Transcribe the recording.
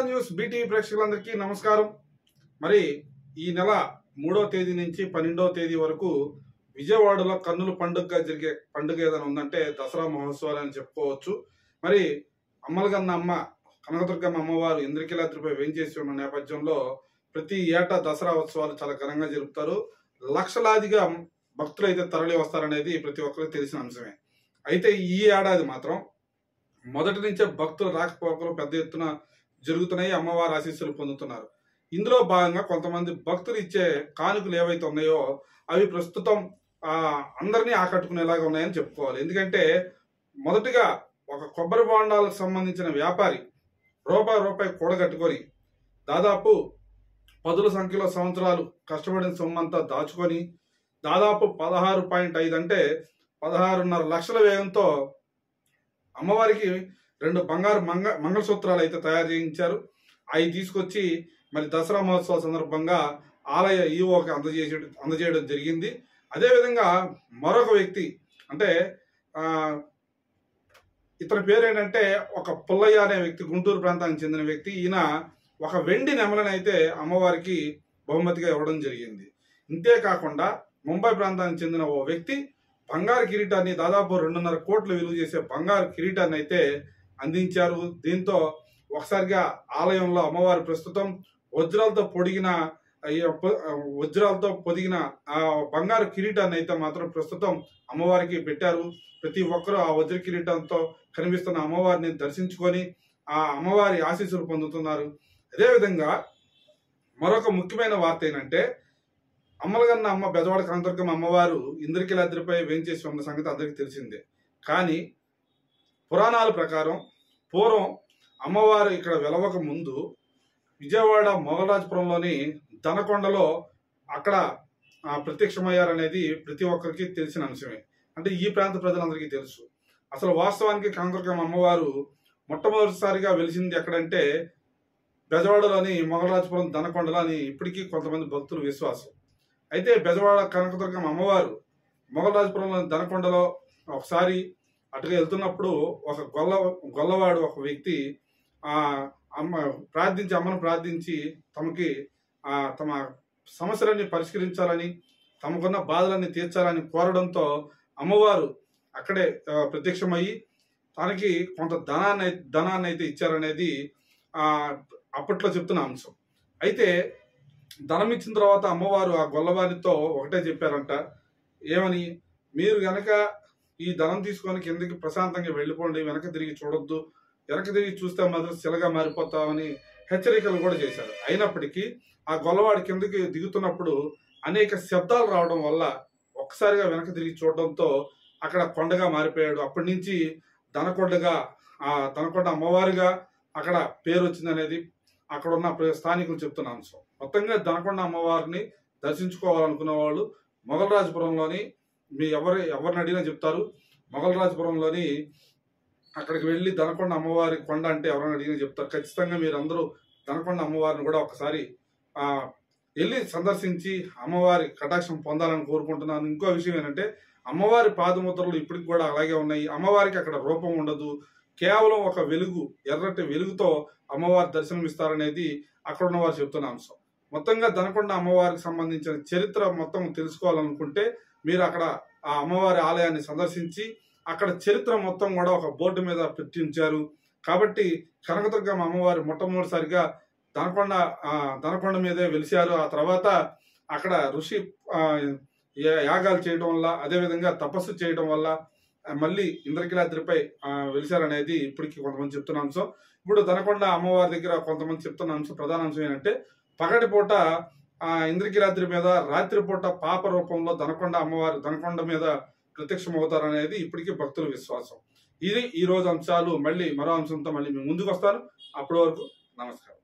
News BTV ప్రేక్షకులందరికీ నమస్కారం. మరి ఈ నెల 3వ తేదీ నుంచి 12వ తేదీ వరకు విజయవాడలో కన్నుల పండుగగా జరిగే పండుగ ఏదైనా ఉందంటే దసరా మహోత్సవాలు అని చెప్పుకోవచ్చు. మరి అమ్మలగన్న అమ్మ కనకదుర్గమ్మ అమ్మవారు ఇంద్రకీలాద్రిపై వేంచేసి ఉన్న నేపథ్యంలో ప్రతి ఏటా దసరా ఉత్సవాలు చాలా ఘనంగా జరుపుతారు. లక్షలాదిగా భక్తులు అయితే తరలి వస్తారనేది ప్రతి ఒక్కరికి తెలిసిన అంశమే. అయితే ఈ ఏడాది మాత్రం మొదటి నుంచే భక్తుల రాకపోకలు పెద్ద ఎత్తున జరుగుతున్నాయి. అమ్మవారి ఆశీస్సులు పొందుతున్నారు. ఇందులో భాగంగా కొంతమంది భక్తులు ఇచ్చే కానుకలు ఏవైతే ఉన్నాయో అవి ప్రస్తుతం అందరినీ ఆకట్టుకునేలాగా ఉన్నాయని చెప్పుకోవాలి. ఎందుకంటే మొదటిగా ఒక కొబ్బరి బోండాలకు సంబంధించిన వ్యాపారి రూపాయి కూడగట్టుకొని దాదాపు 10 సంఖ్యలో సంవత్సరాలు కష్టపడిన సొమ్మంతా దాచుకొని దాదాపు 16.5 అంటే 16.5 లక్షల వ్యయంతో అమ్మవారికి 2 బంగారు మంగళసూత్రాలు అయితే తయారు చేయించారు. అవి తీసుకొచ్చి మరి దసరా మహోత్సవ సందర్భంగా ఆలయ ఈవోకి అందజేయడం జరిగింది. అదేవిధంగా మరొక వ్యక్తి అంటే ఇతని పేరు ఏంటంటే ఒక పుల్లయ్య అనే వ్యక్తి, గుంటూరు ప్రాంతానికి చెందిన వ్యక్తి. ఈయన ఒక వెండి నెమలని అయితే అమ్మవారికి బహుమతిగా ఇవ్వడం జరిగింది. ఇంతేకాకుండా ముంబై ప్రాంతానికి చెందిన ఓ వ్యక్తి బంగారు కిరీటాన్ని దాదాపు 2.5 కోట్లు విలువ చేసే బంగారు కిరీటాన్ని అయితే అందించారు. దీంతో ఒకసారిగా ఆలయంలో అమ్మవారి ప్రస్తుతం వజ్రాలతో పొదిగిన ఆ బంగారు కిరీటాన్ని అయితే మాత్రం ప్రస్తుతం అమ్మవారికి పెట్టారు. ప్రతి ఒక్కరూ ఆ వజ్ర కిరీటంతో కనిపిస్తున్న అమ్మవారిని దర్శించుకొని ఆ అమ్మవారి ఆశీస్సులు పొందుతున్నారు. అదేవిధంగా మరొక ముఖ్యమైన వార్త ఏంటంటే అమ్మలగన్న అమ్మ బెజవాడ కనకదుర్గమ్మ అమ్మవారు ఇంద్రకీలాద్రిపై వేంచేసి ఉన్న సంగతి అందరికీ తెలిసిందే. కానీ పురాణాల ప్రకారం పూర్వం అమ్మవారు ఇక్కడ వెలవక ముందు విజయవాడ మొగలరాజపురంలోని దనకొండలో అక్కడ ప్రత్యక్షమయ్యారనేది ప్రతి ఒక్కరికి తెలిసిన అంశమే. అంటే ఈ ప్రాంత ప్రజలందరికీ తెలుసు. అసలు వాస్తవానికి కనకదుర్గమ్మ అమ్మవారు మొట్టమొదటిసారిగా వెలిసింది ఎక్కడంటే బెజవాడలోని మొగలరాజపురం దనకొండలో అని ఇప్పటికీ కొంతమంది భక్తుల విశ్వాసం. అయితే బెజవాడ కనకదుర్గమ్మ అమ్మవారు మొగలరాజపురంలోని దనకొండలో ఒకసారి అటుగా వెళ్తున్నప్పుడు ఒక గొల్లవాడు ఒక వ్యక్తి అమ్మను ప్రార్థించి తమ సమస్యలన్నీ పరిష్కరించాలని తమకున్న బాధలన్నీ తీర్చాలని కోరడంతో అమ్మవారు అక్కడే ప్రత్యక్షమయ్యి తనకి కొంత ధనాన్ని అయితే ఇచ్చారనేది అప్పట్లో చెప్తున్న అంశం. అయితే ధనం ఇచ్చిన తర్వాత అమ్మవారు ఆ గొల్లవారితో ఒకటే చెప్పారంట, ఏమని, మీరు గనక ఈ ధనం తీసుకొని కిందకి ప్రశాంతంగా వెళ్ళిపోండి, వెనక తిరిగి చూడొద్దు, వెనక తిరిగి చూస్తే మాత్రం శిలగా మారిపోతామని హెచ్చరికలు కూడా చేశారు. అయినప్పటికీ ఆ గొల్లవాడి కిందకి దిగుతున్నప్పుడు అనేక శబ్దాలు రావడం వల్ల ఒక్కసారిగా వెనక తిరిగి చూడడంతో అక్కడ కొండగా మారిపోయాడు. అప్పటి నుంచి దనకొండ అమ్మవారిగా అక్కడ పేరు వచ్చిందనేది అక్కడ ఉన్న స్థానికులు చెప్తున్న అంశం. మొత్తంగా దనకొండ అమ్మవారిని దర్శించుకోవాలనుకునే వాళ్ళు మొగలరాజపురంలోని ఎవరిని అడిగినా చెప్తారు. మొగలరాజపురంలోని అక్కడికి వెళ్ళి దనకొండ అమ్మవారి కొండ అంటే ఎవరైనా అడిగినా చెప్తారు. ఖచ్చితంగా మీరు అందరూ దనకొండ అమ్మవారిని కూడా ఒకసారి వెళ్ళి సందర్శించి అమ్మవారి కటాక్షం పొందాలని కోరుకుంటున్నాను. ఇంకో విషయం ఏంటంటే అమ్మవారి పాదముద్రలు ఇప్పటికి కూడా అలాగే ఉన్నాయి. అమ్మవారికి అక్కడ రూపం ఉండదు, కేవలం ఒక వెలుగు, ఎర్రటి వెలుగుతో అమ్మవారి దర్శనం ఇస్తారనేది అక్కడ ఉన్న వారు చెప్తున్న అంశం. మొత్తంగా దనకొండ అమ్మవారికి సంబంధించిన చరిత్ర మొత్తం తెలుసుకోవాలనుకుంటే మీరు అక్కడ ఆ అమ్మవారి ఆలయాన్ని సందర్శించి అక్కడ చరిత్ర మొత్తం కూడా ఒక బోర్డు మీద పెట్టించారు. కాబట్టి కనకదుర్గమ్మ అమ్మవారు మొట్టమొదటిసారిగా దనకొండ మీదే వెలిశారు. ఆ తర్వాత అక్కడ ఋషి యాగాలు చేయడం వల్ల, అదేవిధంగా తపస్సు చేయడం వల్ల మళ్ళీ ఇంద్రకీలాద్రిపై వెలిశారనేది ఇప్పటికీ కొంతమంది చెప్తున్న అంశం. ఇప్పుడు దనకొండ అమ్మవారి దగ్గర కొంతమంది చెప్తున్న అంశం, ప్రధాన అంశం ఏంటంటే పగటిపూట ఇంద్రకీలాద్రి మీద, రాత్రిపూట పాప రూపంలో దనకొండ మీద ప్రత్యక్షమవుతారనేది ఇప్పటికీ భక్తుల విశ్వాసం. ఇది ఈ రోజు అంశాలు. మళ్ళీ మరో అంశంతో మళ్ళీ మేము ముందుకు వస్తాను. అప్పటి వరకు నమస్కారం.